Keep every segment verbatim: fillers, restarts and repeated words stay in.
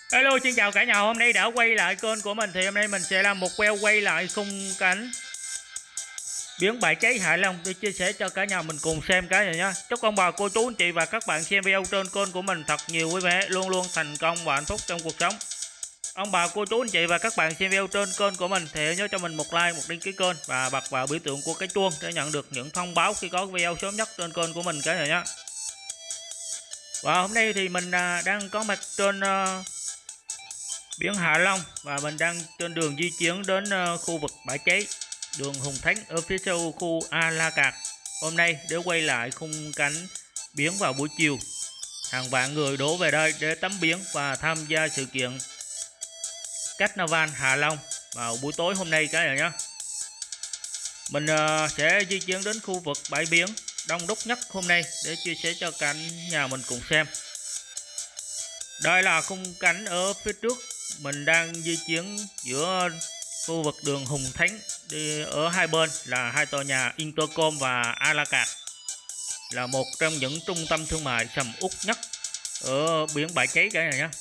Hello, xin chào cả nhà. Hôm nay đã quay lại kênh của mình thì hôm nay mình sẽ làm một video quay lại khung cảnh biến bãi cháy Hạ Long để chia sẻ cho cả nhà mình cùng xem cái này nhá. Chúc ông bà cô chú anh chị và các bạn xem video trên kênh của mình thật nhiều vui vẻ, luôn luôn thành công và hạnh phúc trong cuộc sống. Ông bà cô chú anh chị và các bạn xem video trên kênh của mình thì nhớ cho mình một like, một đăng ký kênh và bật vào biểu tượng của cái chuông để nhận được những thông báo khi có video sớm nhất trên kênh của mình cái này nhá. Và hôm nay thì mình đang có mặt trên biển Hạ Long và mình đang trên đường di chuyển đến khu vực bãi cháy đường Hùng Thánh ở phía sau khu A La Cạt hôm nay để quay lại khung cảnh biển vào buổi chiều. Hàng vạn người đổ về đây để tắm biển và tham gia sự kiện Carnival Hạ Long vào buổi tối hôm nay cái này nhé. Mình sẽ di chuyển đến khu vực bãi biển đông đúc nhất hôm nay để chia sẻ cho cả nhà mình cùng xem. Đây là khung cảnh ở phía trước, mình đang di chuyển giữa khu vực đường Hùng Thánh, đi ở hai bên là hai tòa nhà Intercom và A La Cạt, là một trong những trung tâm thương mại sầm uất nhất ở biển bãi cháy cái này nhé.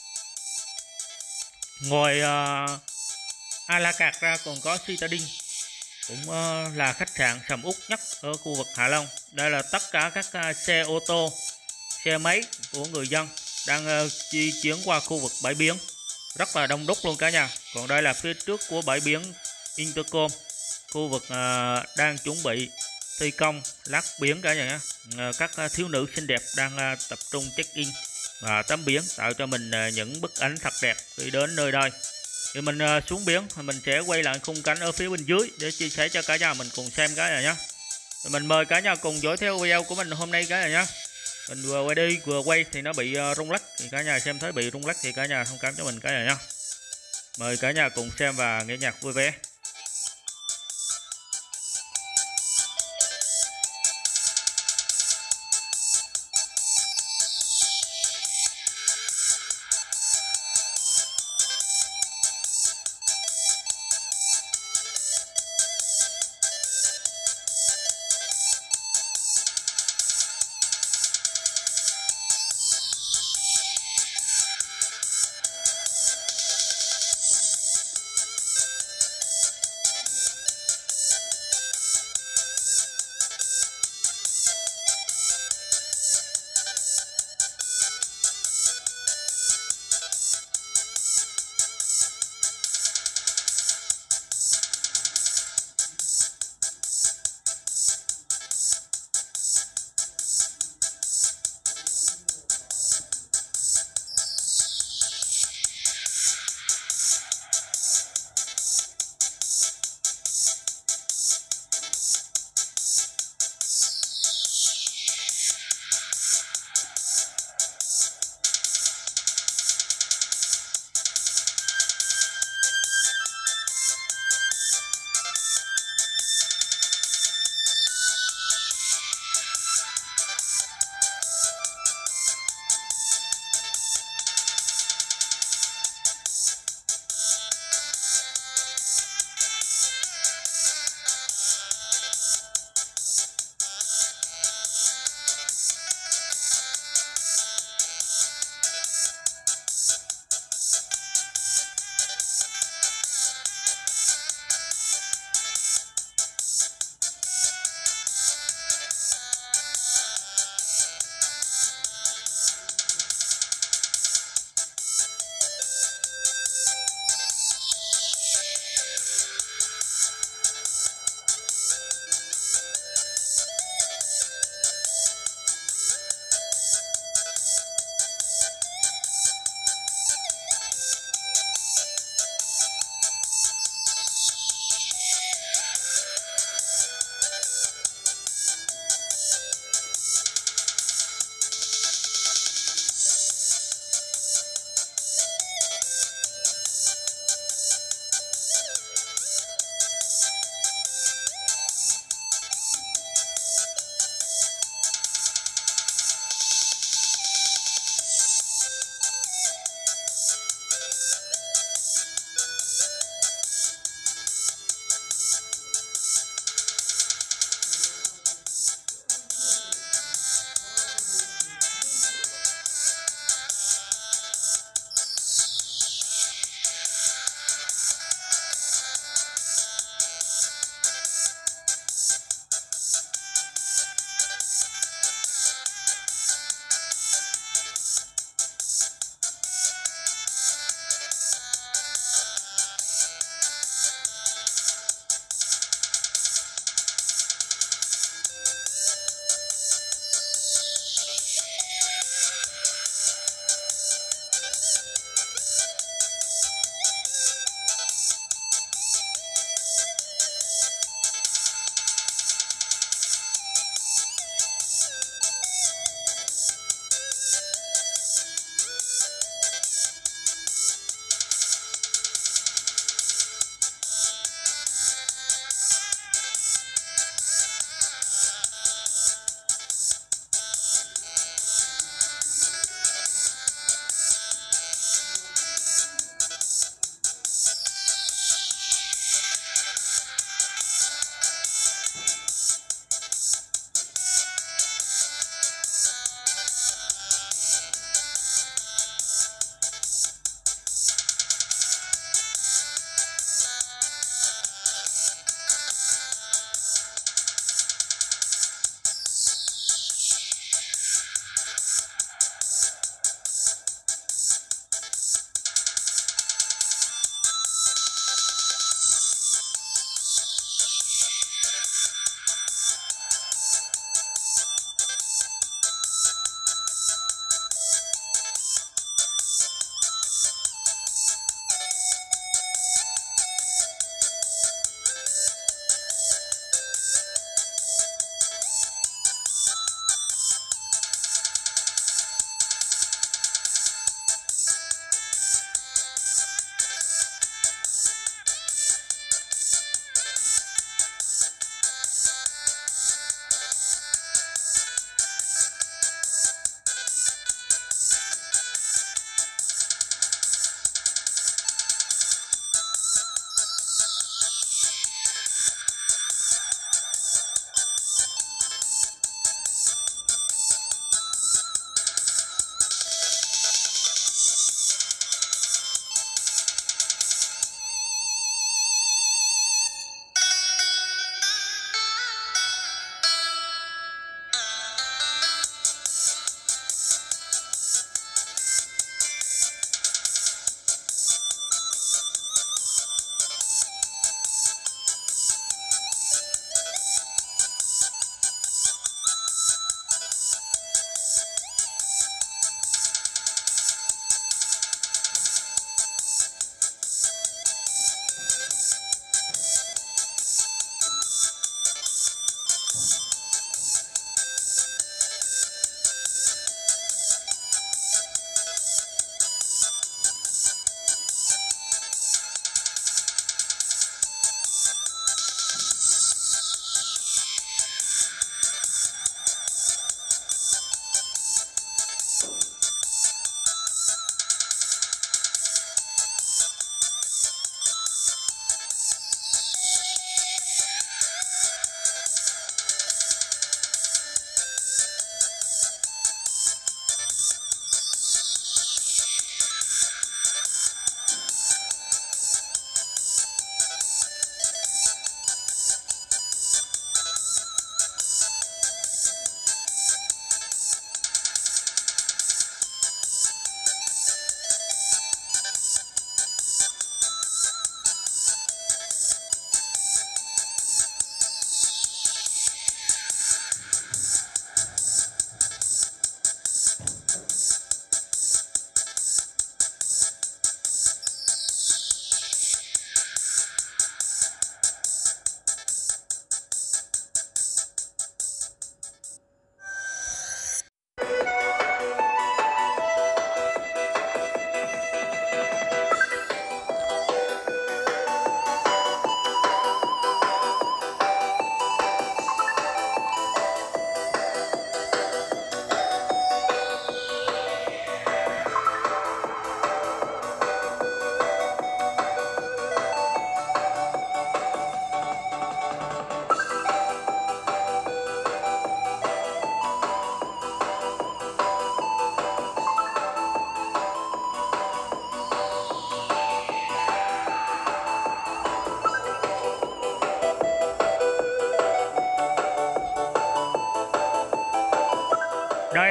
Ngoài uh, A La Cạt ra còn có Citadine, cũng uh, là khách sạn sầm uất nhất ở khu vực Hạ Long. Đây là tất cả các uh, xe ô tô, xe máy của người dân đang uh, di chuyển qua khu vực bãi biển, rất là đông đúc luôn cả nhà. Còn đây là phía trước của bãi biển Intercom, khu vực uh, đang chuẩn bị thi công lát biển cả nhà nhé. Uh, các uh, thiếu nữ xinh đẹp đang uh, tập trung check in và tắm biển, tạo cho mình uh, những bức ảnh thật đẹp khi đến nơi đây. Thì mình uh, xuống biển, mình sẽ quay lại khung cảnh ở phía bên dưới để chia sẻ cho cả nhà mình cùng xem cái này nhé. Thì mình mời cả nhà cùng dõi theo video của mình hôm nay cái này nhé. Mình vừa quay đi vừa quay thì nó bị uh, rung lắc, thì cả nhà xem thấy bị rung lắc thì cả nhà thông cảm cho mình cái này nhá. Mời cả nhà cùng xem và nghe nhạc vui vẻ.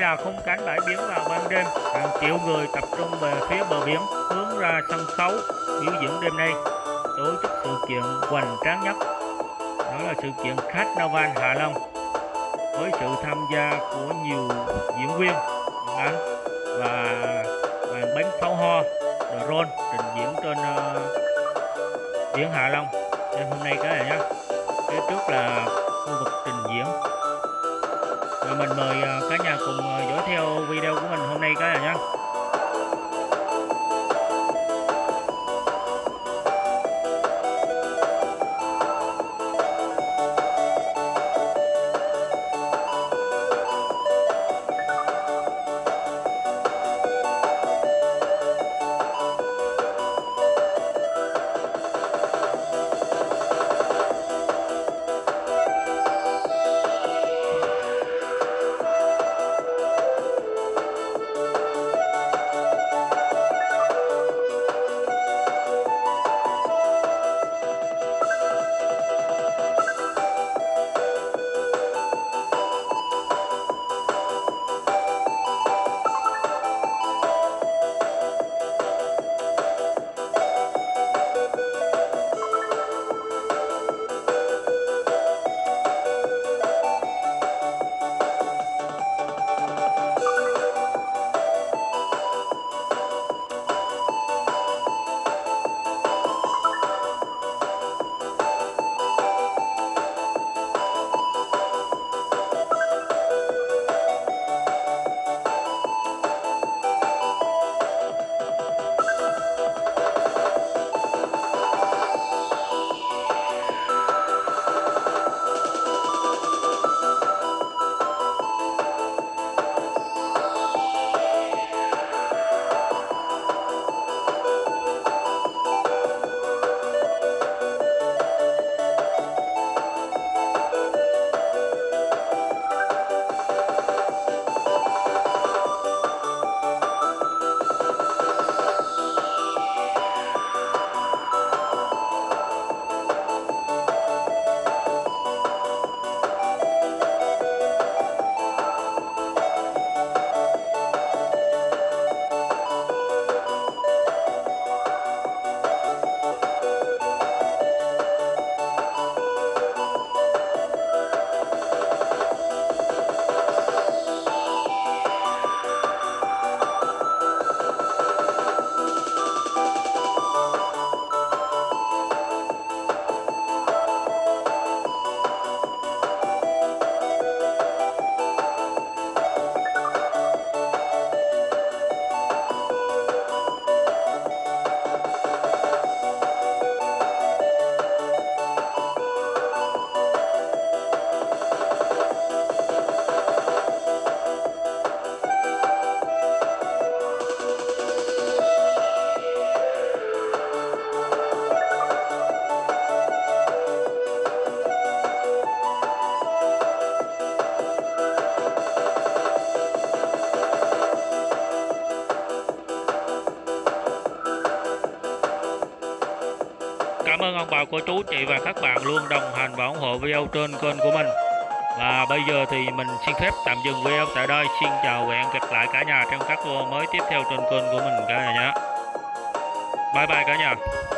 là khung cảnh bãi biển vào ban đêm. Hàng triệu người tập trung về phía bờ biển hướng ra sân khấu biểu diễn đêm nay, tổ chức sự kiện hoành tráng nhất. Đó là sự kiện Carnival Hạ Long với sự tham gia của nhiều diễn viên điện ảnh và màn bắn pháo hoa drone trình diễn trên uh, biển Hạ Long đêm hôm nay các bạn nhé. Phía trước là khu vực trình diễn. Rồi mình mời uh, cả nhà cùng uh, dõi theo video của mình hôm nay các bạn nhé. Cảm ơn ông bà cô chú chị và các bạn luôn đồng hành và ủng hộ video trên kênh của mình. Và bây giờ thì mình xin phép tạm dừng video tại đây. Xin chào và hẹn gặp lại cả nhà trong các video mới tiếp theo trên kênh của mình cả nhà nhé. Bye bye cả nhà.